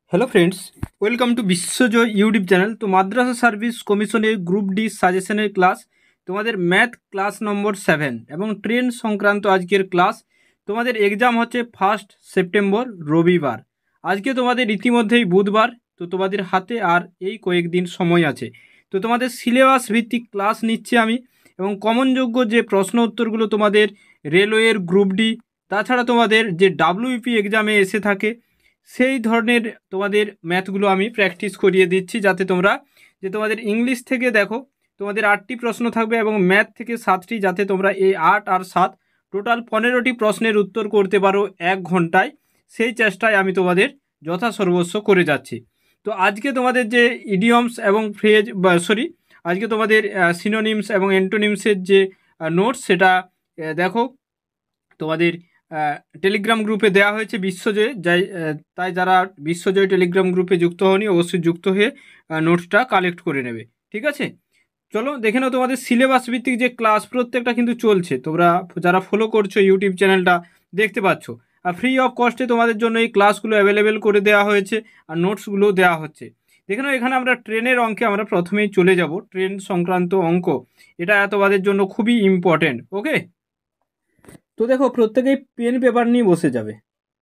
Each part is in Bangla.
Hello friends, welcome to Biswajoy YouTube channel. তো মাদ্রাসা সার্ভিস কমিশনের গ্রুপ ডি সাজেশনের ক্লাস, তোমাদের ম্যাথ ক্লাস নম্বর 7 এবং ট্রেন সংক্রান্ত আজকের ক্লাস। তোমাদের এক্সাম হচ্ছে 1 সেপ্টেম্বর রবিবার। আজকে তোমাদের ইতিমধ্যেই বুধবার, তো তোমাদের হাতে আর এই কয়েকদিন সময় আছে। তো তোমাদের সিলেবাস ভিত্তিক ক্লাস নিচ্ছে আমি, এবং কমনযোগ্য যে প্রশ্ন উত্তরগুলো তোমাদের রেলওয়ের গ্রুপ ডি, তাছাড়া তোমাদের যে ডাব্লিউপি এক্সামে এসে থাকে সেই ধরনের তোমাদের ম্যাথগুলো আমি প্র্যাকটিস করিয়ে দিচ্ছি, যাতে তোমরা যে তোমাদের ইংলিশ থেকে দেখো তোমাদের 8টি প্রশ্ন থাকবে এবং ম্যাথ থেকে 7টি, যাতে তোমরা এই 8 আর 7 টোটাল 15টি প্রশ্নের উত্তর করতে পারো 1 ঘন্টায়। সেই চেষ্টায় আমি তোমাদের যথাসর্বস্ব করে যাচ্ছি। তো আজকে তোমাদের যে ইডিয়মস এবং ফ্রেজ আজকে তোমাদের সিনোনিমস এবং অ্যান্টোনিমসের যে নোটস, সেটা দেখো তোমাদের টেলিগ্রাম গ্রুপে দেওয়া হয়েছে বিশ্বজয়ে। তাই যারা বিশ্বজয় টেলিগ্রাম গ্রুপে যুক্ত হওনি, অবশ্যই যুক্ত হয়ে নোটসটা কালেক্ট করে নেবে। ঠিক আছে, চলো দেখে নাও তোমাদের সিলেবাস ভিত্তিক যে ক্লাস প্রত্যেকটা কিন্তু চলছে। তোমরা যারা ফলো করছো ইউটিউব চ্যানেলটা দেখতে পাচ্ছ, আর ফ্রি অফ কস্টে তোমাদের জন্য এই ক্লাসগুলো অ্যাভেলেবেল করে দেওয়া হয়েছে, আর নোটসগুলো দেওয়া হচ্ছে। দেখে নাও, এখানে আমরা ট্রেনের অঙ্কে আমরা প্রথমেই চলে যাব। ট্রেন সংক্রান্ত অঙ্ক, এটা তোমাদের জন্য খুবই ইম্পর্টেন্ট। ওকে, তো দেখো প্রত্যেকেই পেন পেপার নিয়ে বসে যাবে,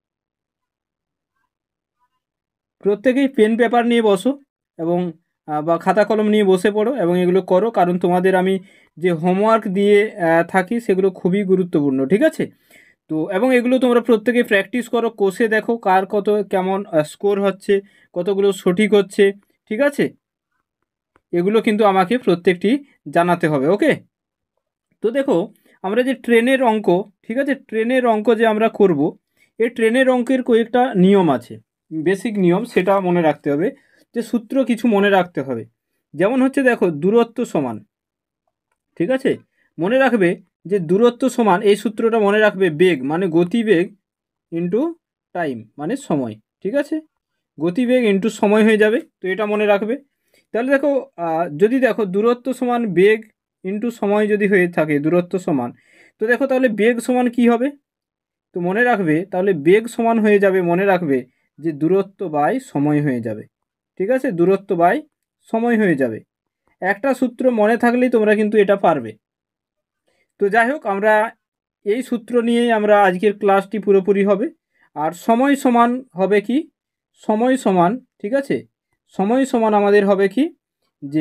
প্রত্যেকেই পেন পেপার নিয়ে বসো, এবং বা খাতা কলম নিয়ে বসে পড়ো এবং এগুলো করো, কারণ তোমাদের আমি যে হোমওয়ার্ক দিয়ে থাকি সেগুলো খুবই গুরুত্বপূর্ণ। ঠিক আছে, তো এবং এগুলো তোমরা প্রত্যেকে প্র্যাকটিস করো, কষে দেখো কার কত কেমন স্কোর হচ্ছে, কতগুলো সঠিক হচ্ছে। ঠিক আছে, এগুলো কিন্তু আমাকে প্রত্যেকটি জানাতে হবে। ওকে, তো দেখো আমরা যে ট্রেনের অঙ্ক, ঠিক আছে, ট্রেনের অঙ্ক যে আমরা করব, এই ট্রেনের অঙ্কের কয়েকটা নিয়ম আছে, বেসিক নিয়ম, সেটা মনে রাখতে হবে। যে সূত্র কিছু মনে রাখতে হবে, যেমন হচ্ছে দেখো দূরত্ব সমান, ঠিক আছে, মনে রাখবে যে দূরত্ব সমান, এই সূত্রটা মনে রাখবে, বেগ মানে গতিবেগ ইন্টু টাইম মানে সময়। ঠিক আছে, গতিবেগ ইন্টু সময় হয়ে যাবে, তো এটা মনে রাখবে। তাহলে দেখো যদি দেখো দূরত্ব সমান বেগ ইন্টু সময় যদি হয়ে থাকে, দূরত্ব সমান, তো দেখো তাহলে বেগ সমান কি হবে, তো মনে রাখবে তাহলে বেগ সমান হয়ে যাবে, মনে রাখবে যে দূরত্ব বাই সময় হয়ে যাবে। ঠিক আছে, দূরত্ব বাই সময় হয়ে যাবে। একটা সূত্র মনে থাকলেই তোমরা কিন্তু এটা পারবে। তো যাই হোক, আমরা এই সূত্র নিয়েই আমরা আজকের ক্লাসটি পুরোপুরি হবে। আর সময় সমান হবে কি, সময় সমান, ঠিক আছে, সময় সমান আমাদের হবে কি, যে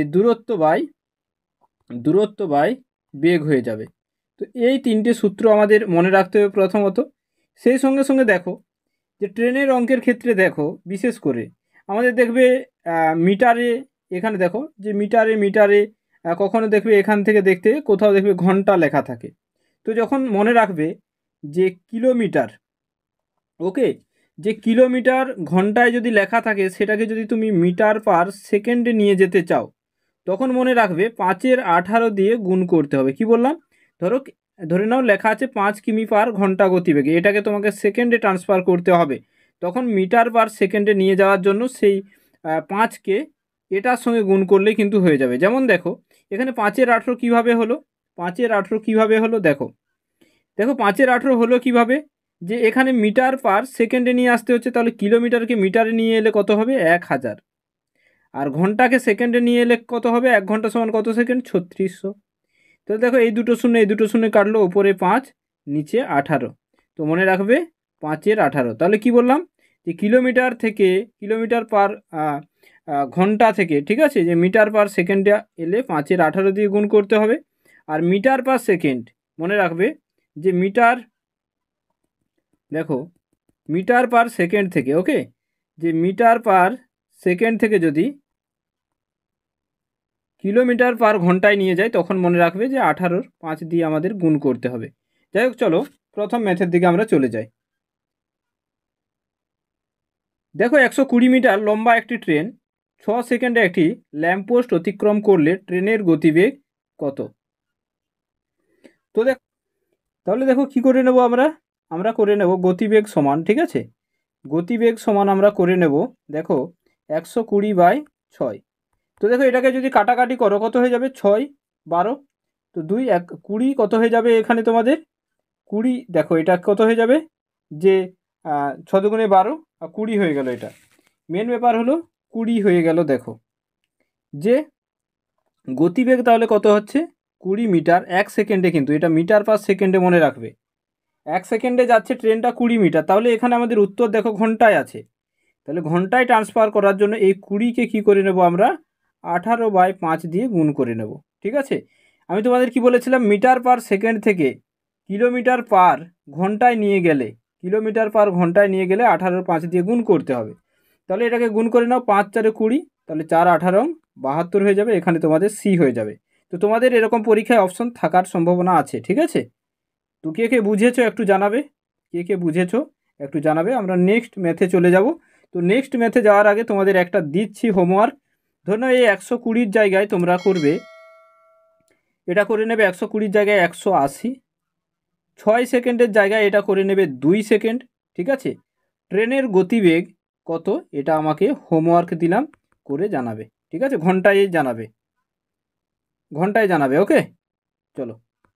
দূরত্ব বাই বেগ হয়ে যাবে। তো এই তিনটে সূত্র আমাদের মনে রাখতে হবে প্রথমত। সেই সঙ্গে সঙ্গে দেখো যে ট্রেনের অঙ্কের ক্ষেত্রে দেখো বিশেষ করে আমাদের দেখবে মিটারে, এখানে দেখো যে মিটারে কখনো দেখবে এখান থেকে দেখতে কোথাও দেখবে ঘন্টা লেখা থাকে। তো যখন মনে রাখবে যে কিলোমিটার, ওকে, যে কিলোমিটার ঘন্টায় যদি লেখা থাকে, সেটাকে যদি তুমি মিটার পার সেকেন্ডে নিয়ে যেতে চাও, তখন মনে রাখবে 5-18 দিয়ে গুণ করতে হবে। কি বললাম, ধরো ধরে নাও লেখা আছে 5 কিমি পার ঘন্টা গতিবেগে, এটাকে তোমাকে সেকেন্ডে ট্রান্সফার করতে হবে। তখন মিটার পার সেকেন্ডে নিয়ে যাওয়ার জন্য সেই 5কে এটার সঙ্গে গুণ করলেই কিন্তু হয়ে যাবে। যেমন দেখো এখানে 5-18 কীভাবে হলো, 5-18 কীভাবে হলো, দেখো দেখো 5-18 হলো কিভাবে, যে এখানে মিটার পার সেকেন্ডে নিয়ে আসতে হচ্ছে, তাহলে কিলোমিটারকে মিটারে নিয়ে এলে কত হবে, 1000। আর ঘন্টাকে সেকেন্ডে নিয়ে এলে কত হবে, 1 ঘন্টা সমান কত সেকেন্ড, 3600। তো দেখো এই দুটো শূন্য কাটলো, ওপরে 5 নিচে 18। তো মনে রাখবে 5-18। তাহলে কি বললাম, যে কিলোমিটার থেকে, কিলোমিটার পার ঘন্টা থেকে, ঠিক আছে, যে মিটার পার সেকেন্ডে এলে 5-18 দিয়ে গুণ করতে হবে। আর মিটার পার সেকেন্ড মনে রাখবে যে দেখো মিটার পার সেকেন্ড থেকে, ওকে, যে মিটার পার সেকেন্ড থেকে যদি কিলোমিটার পার ঘন্টায় নিয়ে যায়, তখন মনে রাখবে যে 18-র 5 দিয়ে আমাদের গুণ করতে হবে। যাই হোক, চলো প্রথম ম্যাথের দিকে আমরা চলে যাই। দেখো 120 মিটার লম্বা একটি ট্রেন 6 সেকেন্ডে একটি ল্যাম্পপোস্ট অতিক্রম করলে ট্রেনের গতিবেগ কত। তো তাহলে দেখো কি করে নেব আমরা, আমরা করে নেব গতিবেগ সমান, ঠিক আছে, গতিবেগ সমান আমরা করে নেব, দেখো 120/6। তো দেখো এটাকে যদি কাটাকাটি করো কত হয়ে যাবে, 6-12, তো 2-1-20 কত হয়ে যাবে এখানে তোমাদের 20। দেখো এটা কত হয়ে যাবে, যে 6 দুগুণে 12 আর 20 হয়ে গেল এটা। মেন ব্যাপার হলো 20 হয়ে গেল। দেখো যে গতিবেগ তাহলে কত হচ্ছে 20 মিটার 1 সেকেন্ডে, কিন্তু এটা মিটার পার সেকেন্ডে মনে রাখবে। 1 সেকেন্ডে যাচ্ছে ট্রেনটা 20 মিটার, তাহলে এখানে আমাদের উত্তর দেখো ঘন্টায় আছে। তাহলে ঘন্টায় ট্রান্সফার করার জন্য এই 20কে কী করে নেব আমরা 18/5 দিয়ে গুণ করে নেব। ঠিক আছে, আমি তোমাদের কি বলেছিলাম মিটার পার সেকেন্ড থেকে কিলোমিটার পার ঘন্টায় নিয়ে গেলে, কিলোমিটার পার ঘন্টায় নিয়ে গেলে 18/5 দিয়ে গুণ করতে হবে। তাহলে এটাকে গুণ করে নাও, 5 4 20, তাহলে 4 18 72 হয়ে যাবে, এখানে তোমাদের সি হয়ে যাবে। তো তোমাদের এরকম পরীক্ষায় অপশন থাকার সম্ভাবনা আছে। ঠিক আছে, তো কে কে বুঝেছো একটু জানাবে, কে কে বুঝেছো একটু জানাবে। আমরা নেক্সট ম্যাথে চলে যাব। তো নেক্সট ম্যাথে যাওয়ার আগে তোমাদের একটা দিচ্ছি হোমওয়ার্ক। ধরো এই 120 জায়গায় তোমরা করবে, এটা করে নেবে 120 জায়গায় 180, 6 সেকেন্ডের জায়গায় এটা করে নেবে 2 সেকেন্ড। ঠিক আছে, ট্রেনের গতিবেগ কত এটা আমাকে হোমওয়ার্ক দিলাম, করে জানাবে। ঠিক আছে, ঘন্টায় জানাবে, ঘন্টায় জানাবে। ওকে, চলো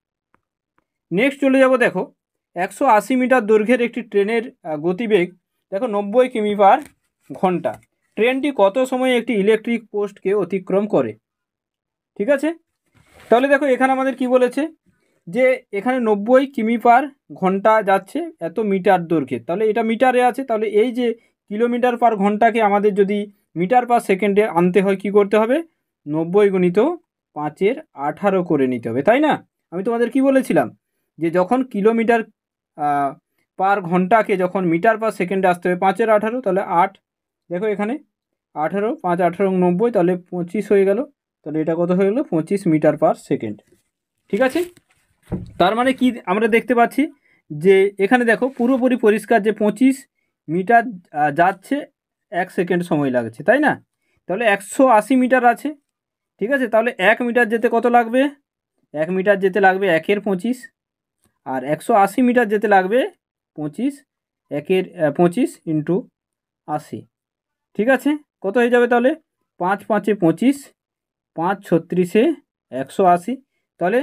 নেক্সট চলে যাব। দেখো 180 মিটার দৈর্ঘ্যের একটি ট্রেনের গতিবেগ দেখো 90 কিমি পার ঘন্টা। ট্রেনটি কত সময়ে একটি ইলেকট্রিক পোস্টকে অতিক্রম করে? ঠিক আছে, তাহলে দেখো এখানে আমাদের কি বলেছে যে এখানে 90 কিমি পার ঘন্টা যাচ্ছে এত মিটার দৈর্ঘ্যে, তাহলে এটা মিটারে আছে। তাহলে এই যে কিলোমিটার পার ঘন্টাকে আমাদের যদি মিটার পার সেকেন্ডে আনতে হয় কি করতে হবে 90 গুণিত 5-এর 18 করে নিতে হবে, তাই না? আমি তোমাদের কি বলেছিলাম যে যখন কিলোমিটার পার ঘন্টাকে যখন মিটার পার সেকেন্ডে আসতে হবে 5-এর 18, তাহলে 8, দেখো এখানে 18 5 18 90, তাহলে 25 হয়ে গেল। তাহলে এটা কত হয়ে গেলো 25 মিটার পার সেকেন্ড। ঠিক আছে, তার মানে কি আমরা দেখতে পাচ্ছি যে এখানে দেখো পুরোপুরি পরিষ্কার যে 25 মিটার যাচ্ছে 1 সেকেন্ড সময় লাগছে, তাই না? তাহলে 180 মিটার আছে। ঠিক আছে, তাহলে 1 মিটার যেতে কত লাগবে 1 মিটার যেতে লাগবে 1-এর 25, আর 180 মিটার যেতে লাগবে 25, 1-এর 25 ইন্টু 80। ঠিক আছে, কত হয়ে যাবে তাহলে 5 5-এ 25, 5 36-এ 180, তাহলে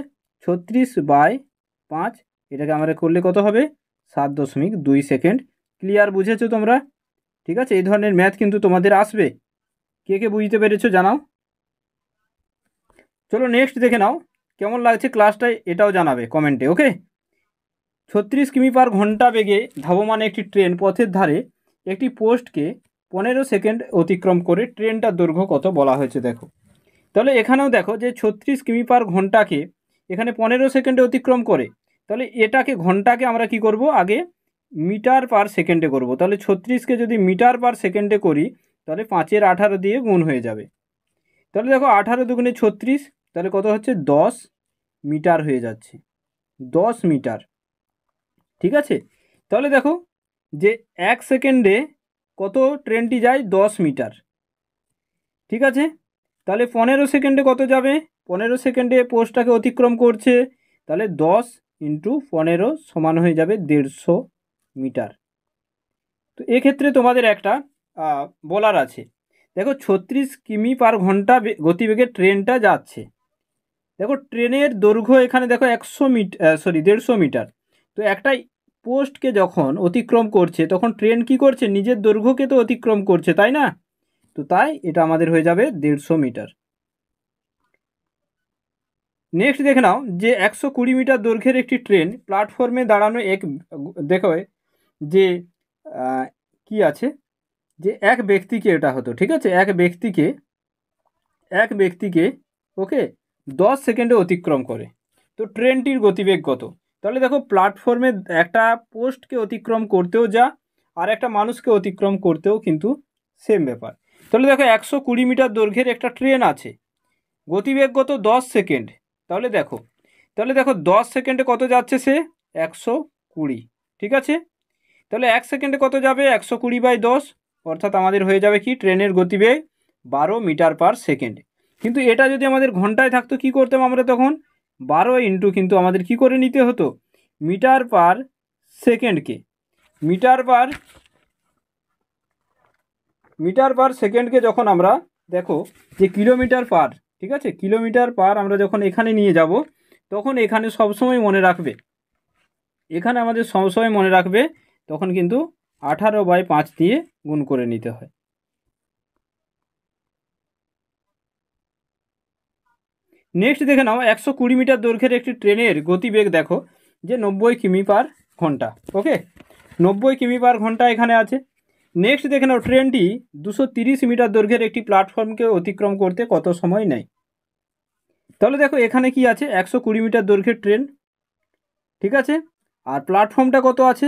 36/5 এটাকে আমরা করলে কত হবে 7.2 সেকেন্ড। ক্লিয়ার, বুঝেছো তোমরা? ঠিক আছে, এই ধরনের ম্যাথ কিন্তু তোমাদের আসবে। কে কে বুঝতে পেরেছো জানাও। চলো নেক্সট দেখে নাও কেমন লাগছে ক্লাসটায়, এটাও জানাবে কমেন্টে। ওকে, 36 কিমি পার ঘন্টা বেগে ধাবমান একটি ট্রেন পথের ধারে একটি পোস্টকে 15 সেকেন্ড অতিক্রম করে ট্রেনটার দৈর্ঘ্য কত বলা হয়েছে। দেখো তাহলে এখানেও দেখো যে 36 কিমি পার ঘন্টাকে এখানে 15 সেকেন্ডে অতিক্রম করে, তাহলে এটাকে ঘন্টাকে আমরা কি করব আগে মিটার পার সেকেন্ডে করব। তাহলে 36কে যদি মিটার পার সেকেন্ডে করি তাহলে 5-এর 18 দিয়ে গুণ হয়ে যাবে। তাহলে দেখো 18 দুগুণে 36, তাহলে কত হচ্ছে 10 মিটার হয়ে যাচ্ছে, 10 মিটার। ঠিক আছে, তাহলে দেখো যে 1 সেকেন্ডে কত ট্রেনটি যায় 10 মিটার। ঠিক আছে, তাহলে 15 সেকেন্ডে কত যাবে 15 সেকেন্ডে পোস্টটাকে অতিক্রম করছে, তাহলে 10 ইন্টু 15 সমান হয়ে যাবে 150 মিটার। তো এক্ষেত্রে তোমাদের একটা বলার আছে, দেখো 36 কিমি পার ঘন্টা গতিবেগে ট্রেনটা যাচ্ছে। দেখো ট্রেনের দৈর্ঘ্য এখানে দেখো 100 মিটার, 150 মিটার। তো একটা পোস্টকে যখন অতিক্রম করছে তখন ট্রেন কি করছে নিজের দৈর্ঘ্যকে তো অতিক্রম করছে, তাই না? তো তাই এটা আমাদের হয়ে যাবে 150 মিটার। নেক্সট দেখে নাও যে 120 মিটার দৈর্ঘ্যের একটি ট্রেন প্ল্যাটফর্মে দাঁড়ানো দেখো যে কি আছে যে এক ব্যক্তিকে এটা হতো। ঠিক আছে, এক ব্যক্তিকে ওকে 10 সেকেন্ডে অতিক্রম করে। তো ট্রেনটির গতিবেগ কত? তাহলে দেখো প্ল্যাটফর্মে একটা পোস্টকে অতিক্রম করতেও যা আর একটা মানুষকে অতিক্রম করতেও কিন্তু সেম ব্যাপার। তাহলে দেখো 120 মিটার দৈর্ঘ্যের একটা ট্রেন আছে, গতিবেগ কত 10 সেকেন্ড। তাহলে দেখো 10 সেকেন্ডে কত যাচ্ছে সে 120। ঠিক আছে, তাহলে 1 সেকেন্ডে কত যাবে 120/10, অর্থাৎ আমাদের হয়ে যাবে কি ট্রেনের গতিবেগ 12 মিটার পার সেকেন্ড। কিন্তু এটা যদি আমাদের ঘন্টায় থাকতো কি করতাম আমরা তখন 12 ইন্টু কিন্তু আমাদের কি করে নিতে হতো মিটার পার সেকেন্ডকে, মিটার পার সেকেন্ডকে যখন আমরা দেখো যে কিলোমিটার পার, ঠিক আছে কিলোমিটার পার আমরা যখন এখানে নিয়ে যাব তখন এখানে সবসময় মনে রাখবে, এখানে আমাদের সবসময় মনে রাখবে তখন কিন্তু 18/5 দিয়ে গুণ করে নিতে হয়। নেক্সট দেখে নাও 120 মিটার দৈর্ঘ্যের একটি ট্রেনের গতিবেগ দেখো যে 90 কিমি পার ঘন্টা। ওকে, 90 কিমি পার ঘন্টা এখানে আছে। নেক্সট দেখে নাও ট্রেনটি 230 মিটার দৈর্ঘ্যের একটি প্ল্যাটফর্মকে অতিক্রম করতে কত সময় নেয়। তাহলে দেখো এখানে কি আছে, 120 মিটার দৈর্ঘ্যের ট্রেন, ঠিক আছে, আর প্ল্যাটফর্মটা কত আছে,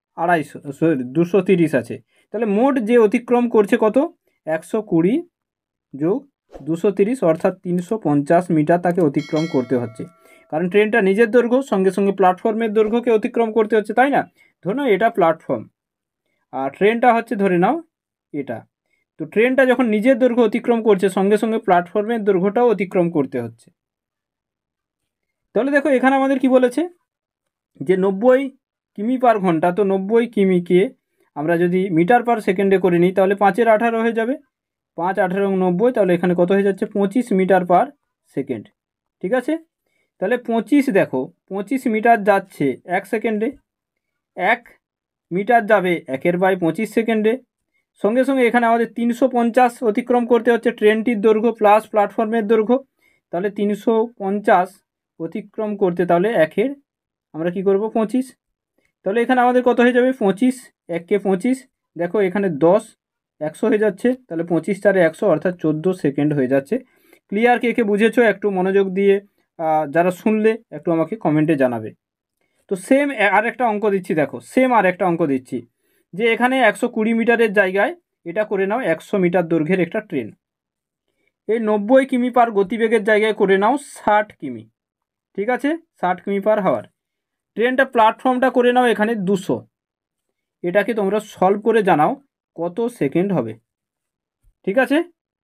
230 আছে। তাহলে মোট যে অতিক্রম করছে কত, 120 যোগ 230 অর্থাৎ 350 মিটার তাকে অতিক্রম করতে হচ্ছে, কারণ ট্রেনটা নিজের দৈর্ঘ্য সঙ্গে সঙ্গে প্ল্যাটফর্মের দৈর্ঘ্যকে অতিক্রম করতে হচ্ছে, তাই না। ধরে নাও এটা প্ল্যাটফর্ম আর ট্রেনটা হচ্ছে ধরে নাও এটা। তো ট্রেনটা যখন নিজের দৈর্ঘ্য অতিক্রম করছে সঙ্গে সঙ্গে প্ল্যাটফর্মের দৈর্ঘ্যটাও অতিক্রম করতে হচ্ছে। তাহলে দেখো এখানে আমাদের কি বলেছে যে 90 কিমি পার ঘন্টা, তো 90 কিমিকে আমরা যদি মিটার পার সেকেন্ডে করে নিই তাহলে 5-এর 18 হয়ে যাবে, 5, 18 এবং 90, তাহলে এখানে কত হয়ে যাচ্ছে 25 মিটার পার সেকেন্ড, ঠিক আছে। তাহলে 25 দেখো 25 মিটার যাচ্ছে 1 সেকেন্ডে, 1 মিটার যাবে 1/25 সেকেন্ডে, সঙ্গে সঙ্গে এখানে আমাদের 350 অতিক্রম করতে হচ্ছে ট্রেনটির দৈর্ঘ্য প্লাস প্ল্যাটফর্মের দৈর্ঘ্য। তাহলে 350 অতিক্রম করতে তাহলে আমরা কি করব 25, তাহলে এখানে আমাদের কত হয়ে যাবে 25, 1কে 25, দেখো এখানে 10, 100 হয়ে যাচ্ছে, তাহলে 25 4 100 অর্থাৎ 14 সেকেন্ড হয়ে যাচ্ছে। ক্লিয়ার, কে কে বুঝেছো একটু মনোযোগ দিয়ে যারা শুনলে একটু আমাকে কমেন্টে জানাবে। তো সেম আর একটা অঙ্ক দিচ্ছি, দেখো সেম আর একটা অঙ্ক দিচ্ছি যে এখানে 120 মিটারের জায়গায় এটা করে নাও 100 মিটার দৈর্ঘ্যের একটা ট্রেন, এই 90 কিমি পার গতিবেগের জায়গায় করে নাও 60 কিমি, ঠিক আছে, 60 কিমি পার হাওয়ার। ট্রেনটা প্ল্যাটফর্মটা করে নাও এখানে 200, এটাকে তোমরা সলভ করে জানাও কত সেকেন্ড হবে, ঠিক আছে।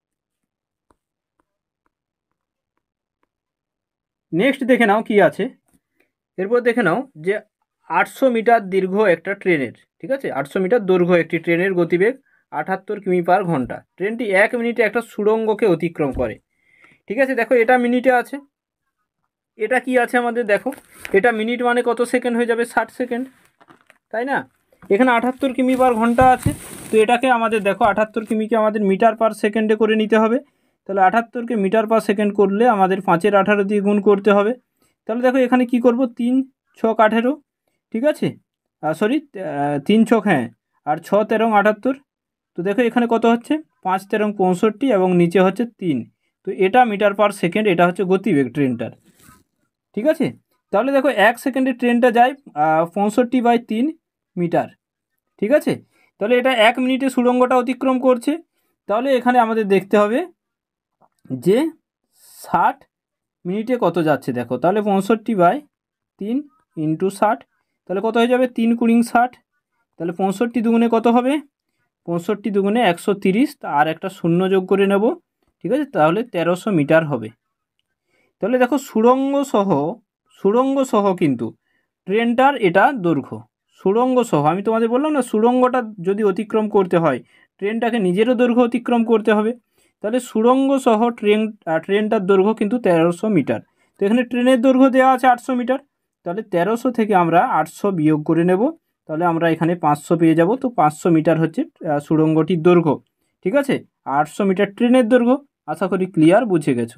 নেক্সট দেখে নাও কি আছে, এরপর দেখে নাও যে 800 মিটার দীর্ঘ একটা ট্রেনের, ঠিক আছে, 800 মিটার দৈর্ঘ্য একটি ট্রেনের গতিবেগ 78 কিমি পার ঘন্টা, ট্রেনটি 1 মিনিটে একটা সুড়ঙ্গকে অতিক্রম করে, ঠিক আছে। দেখো এটা মিনিটে আছে, এটা কি আছে আমাদের দেখো, এটা মিনিট মানে কত সেকেন্ড হয়ে যাবে 60 সেকেন্ড, তাই না। এখানে 78 কিমি পার ঘন্টা আছে, তো এটাকে আমাদের দেখো 78 কিমিকে আমাদের মিটার পার সেকেন্ডে করে নিতে হবে, তাহলে 78কে মিটার পার সেকেন্ড করলে আমাদের 5-এর 18 দিয়ে গুণ করতে হবে। তাহলে দেখো এখানে কি করব, 3 ছক 18, ঠিক আছে, সরি 3 ছক, হ্যাঁ, আর 6 13 78, তো দেখো এখানে কত হচ্ছে 5 13 65 এবং নিচে হচ্ছে 3, তো এটা মিটার পার সেকেন্ড, এটা হচ্ছে গতিবেগ ট্রেনটার, ঠিক আছে। তাহলে দেখো 1 সেকেন্ডে ট্রেনটা যায় 65/3 মিটার, ঠিক আছে। তাহলে এটা 1 মিনিটে সুড়ঙ্গটা অতিক্রম করছে, তাহলে এখানে আমাদের দেখতে হবে যে 60 মিনিটে কত যাচ্ছে, দেখো তাহলে 65/3 ইন্টু 60, তাহলে কত হয়ে যাবে 3 × 60, তাহলে 65 দুগুণে কত হবে, 65 দুগুণে 130, আর একটা শূন্য যোগ করে নেব, ঠিক আছে, তাহলে 1300 মিটার হবে। তাহলে দেখো সুড়ঙ্গ সহ কিন্তু ট্রেনটার এটা দৈর্ঘ্য, সুড়ঙ্গ সহ, আমি তোমাদের বললাম না সুড়ঙ্গটা যদি অতিক্রম করতে হয় ট্রেনটাকে নিজেরও দৈর্ঘ্য অতিক্রম করতে হবে, তাহলে সুড়ঙ্গ সহ ট্রেনটার দৈর্ঘ্য কিন্তু 1300 মিটার। তো এখানে ট্রেনের দৈর্ঘ্য দেওয়া আছে 800 মিটার, তাহলে 1300 থেকে আমরা 800 বিয়োগ করে নেব, তাহলে আমরা এখানে 500 পেয়ে যাব। তো 500 মিটার হচ্ছে সুড়ঙ্গটির দৈর্ঘ্য, ঠিক আছে, 800 মিটার ট্রেনের দৈর্ঘ্য। আশা করি ক্লিয়ার, বুঝে গেছো।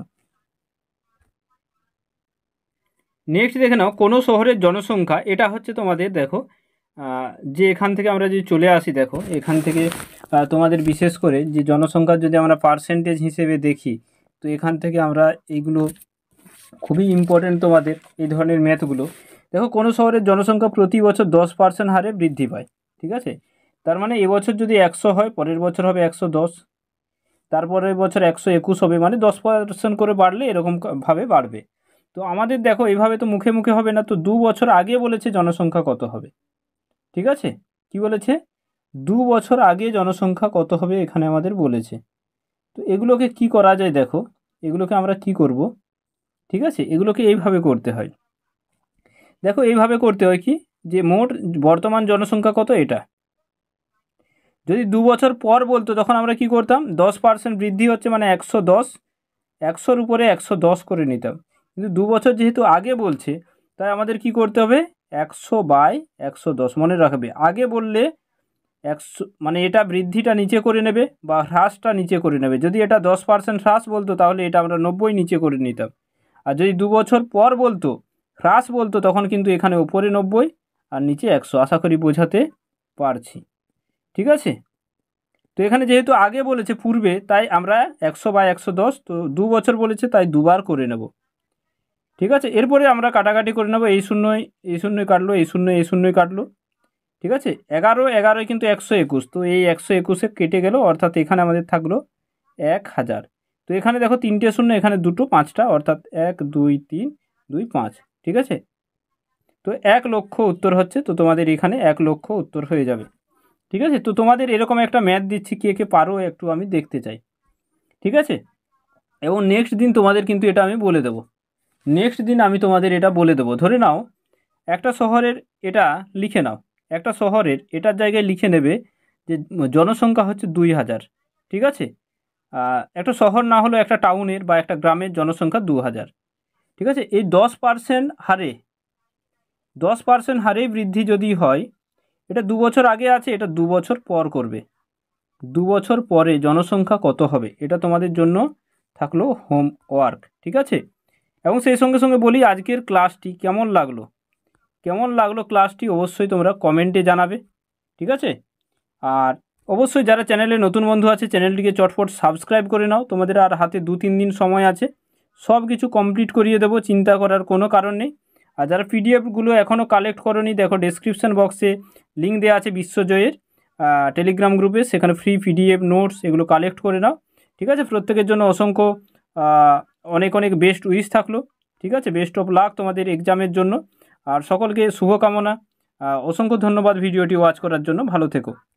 নেক্সট দেখে নাও কোনো শহরের জনসংখ্যা, এটা হচ্ছে তোমাদের দেখো যে এখান থেকে আমরা যদি চলে আসি, দেখো এখান থেকে তোমাদের বিশেষ করে যে জনসংখ্যার যদি আমরা পার্সেন্টেজ হিসেবে দেখি, তো এখান থেকে আমরা এইগুলো খুবই ইম্পর্টেন্ট তোমাদের এই ধরনের ম্যাথগুলো। দেখো কোনো শহরের জনসংখ্যা প্রতি বছর 10% হারে বৃদ্ধি পায়, ঠিক আছে, তার মানে এবছর যদি 100 হয় পরের বছর হবে 110, তারপরের বছর 121 হবে, মানে 10% করে বাড়লে এরকমভাবে বাড়বে। তো আমাদের দেখো এইভাবে তো মুখে মুখে হবে না, তো 2 বছর আগে বলেছে জনসংখ্যা কত হবে, ঠিক আছে, কি বলেছে 2 বছর আগে জনসংখ্যা কত হবে এখানে আমাদের বলেছে। তো এগুলোকে কি করা যায়, দেখো এগুলোকে আমরা কি করব, ঠিক আছে, এগুলোকে এইভাবে করতে হয়, দেখো এইভাবে করতে হয় কি, যে মোট বর্তমান জনসংখ্যা কত এটা, যদি 2 বছর পর বলতো তখন আমরা কি করতাম, 10% বৃদ্ধি হচ্ছে মানে 110, 100-র উপরে 110 করে নিতাম, কিন্তু 2 বছর যেহেতু আগে বলছে তাই আমাদের কি করতে হবে 100/110, মনে রাখবে আগে বললে 100 মানে এটা বৃদ্ধিটা নিচে করে নেবে বা হ্রাসটা নিচে করে নেবে, যদি এটা 10% হ্রাস বলতো তাহলে এটা আমরা 90 নিচে করে নিতাম, আর যদি 2 বছর পর বলতো, হ্রাস বলতো, তখন কিন্তু এখানে উপরে 90 আর নিচে 100। আশা করি বোঝাতে পারছি। ঠিক আছে, তো এখানে যেহেতু আগে বলেছে পূর্বে, তাই আমরা 100 বা 110, তো 2 বছর বলেছে তাই দুবার করে নেব। ঠিক আছে, এরপরে আমরা কাটাকাটি করে নেব। এই শূন্যই কাটলো, এই শূন্যই কাটলো। ঠিক আছে, 11 কিন্তু 121, তো এই 121 কেটে গেল, অর্থাৎ এখানে আমাদের থাকলো 1000। তো এখানে দেখো 3টে শূন্য, এখানে 2টো, 5টা, অর্থাৎ 1 2 3 2 5। ঠিক আছে, তো 1 লক্ষ উত্তর হচ্ছে। তো তোমাদের এখানে 1 লক্ষ উত্তর হয়ে যাবে। ঠিক আছে, তো তোমাদের এরকম একটা ম্যাথ দিচ্ছি, কে কে পারো একটু আমি দেখতে চাই। ঠিক আছে, এবং নেক্সট দিন তোমাদের কিন্তু এটা আমি বলে দেবো। ধরে নাও একটা শহরের, এটা লিখে নাও, একটা শহরের এটার জায়গায় লিখে নেবে যে জনসংখ্যা হচ্ছে 2000। ঠিক আছে, একটা শহর না হলেও একটা টাউনের বা একটা গ্রামের জনসংখ্যা 2000। ঠিক আছে, এই 10% হারে বৃদ্ধি যদি হয়, এটা 2 বছর আগে আছে, এটা 2 বছর পর করবে। 2 বছর পরে জনসংখ্যা কত হবে, এটা তোমাদের জন্য থাকলো হোমওয়ার্ক। ঠিক আছে, এবং সেই সঙ্গে সঙ্গে বলি, আজকের ক্লাসটি কেমন লাগলো ক্লাসটি অবশ্যই তোমরা কমেন্টে জানাবে। ঠিক আছে, আর অবশ্যই যারা চ্যানেলে নতুন বন্ধু আছে, চ্যানেলটিকে চটফট সাবস্ক্রাইব করে নাও। তোমাদের আর হাতে 2-3 দিন সময় আছে, সব কিছু কমপ্লিট করিয়ে দেবো, চিন্তা করার কোনো কারণ নেই। আর যারা পিডিএফগুলো এখনও কালেক্ট করোনি, দেখো ডেসক্রিপশন বক্সে লিঙ্ক দেওয়া আছে বিশ্বজয়ের টেলিগ্রাম গ্রুপে, সেখানে ফ্রি পিডিএফ নোটস এগুলো কালেক্ট করে নাও। ঠিক আছে, প্রত্যেকের জন্য অসংখ্য অনেক অনেক বেস্ট উইশ থাকলো। ঠিক আছে, বেস্ট অফ লাক তোমাদের এক্সামের জন্য, আর সকলকে শুভকামনা। অসংখ্য ধন্যবাদ ভিডিওটি ওয়াচ করার জন্য, ভালো থেকো।